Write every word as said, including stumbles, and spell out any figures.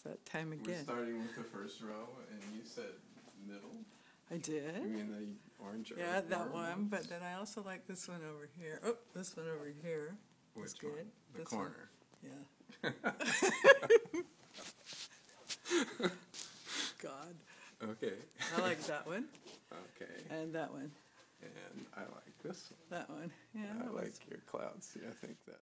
that time We're again. starting with the first row, and you said middle. I did. You mean the orange? Yeah, or that warm one. But then I also like this one over here. Oh, this one over here. Which That's good. one? The This corner. One. Yeah. God. Okay. I like that one. Okay. And that one. And I like this one. That one. Yeah. I that like was- your clouds. See, I think that.